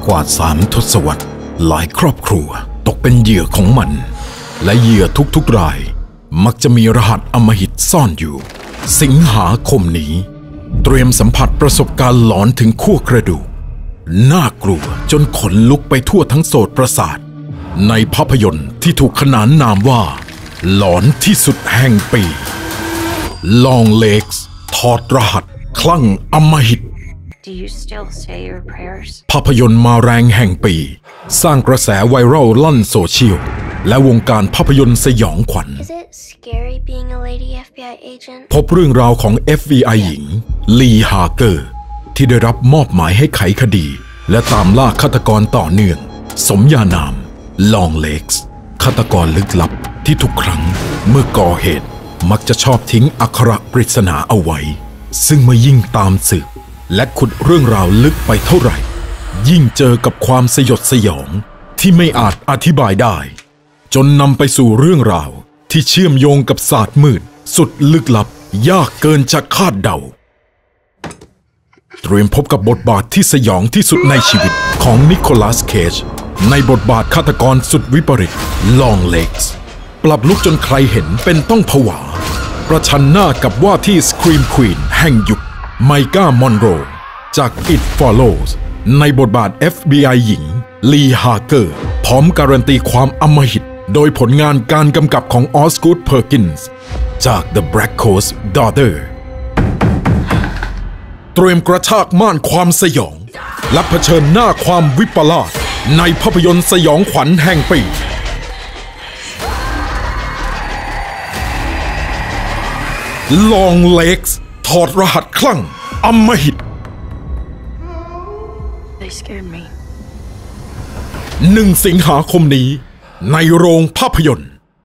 กว่า3 ทศวรรษหลายครอบครัวตกเป็นเหยื่อของมันและเหยื่อทุกๆรายมักจะมีรหัสอำมหิตซ่อนอยู่สิงหาคมนี้เตรียมสัมผัสประสบการณ์หลอนถึงขั้วกระดูกน่ากลัวจนขนลุกไปทั่วทั้งโสตประสาทในภาพยนตร์ที่ถูกขนานนามว่าหลอนที่สุดแห่งปี Long Legs ถอดรหัสคลั่งอำมหิต Do you still say your prayers? ภาพยนตร์มาแรงแห่งปีสร้างกระแสไวรัลลั่นโซเชียลและวงการภาพยนตร์สยองขวัญ Is it scary being a lady FBI agent? พบเรื่องราวของ FBI หญิงลีฮาเกอร์ที่ได้รับมอบหมายให้ไขคดีและตามล่าฆาตกรต่อเนื่องสมญานาม Long Legs ฆาตกรลึกลับที่ทุกครั้งเมื่อก่อเหตุมักจะชอบทิ้งอักขระปริศนาเอาไว้ซึ่งเมื่อยิ่งตามสืบและขุดเรื่องราวลึกไปเท่าไหร่ยิ่งเจอกับความสยดสยองที่ไม่อาจอธิบายได้จนนำไปสู่เรื่องราวที่เชื่อมโยงกับศาสตร์มืดสุดลึกลับยากเกินจะคาดเดาเตรียมพบกับบทบาทที่สยองที่สุดในชีวิตของนิโคลัส เคจในบทบาทฆาตกรสุดวิปริต Long Legs ปรับลุกจนใครเห็นเป็นต้องผวาประชันหน้ากับว่าที่สครีมควีนแห่งยุคไมก้ามอนโรจาก It Follows ในบทบาท FBI หญิงลีฮาเกอร์พร้อมการันตีความอำมหิตโดยผลงานการกำกับของออสกูด เพอร์กินส์จาก The Black Coast Daughter เตรียมกระชากม่านความสยองและเผชิญหน้าความวิปลาสในภาพยนตร์สยองขวัญแห่งปี Long Legs ถอดรหัสคลั่งอำมหิต They scared me. 1 สิงหาคมนี้ในโรงภาพยนตร์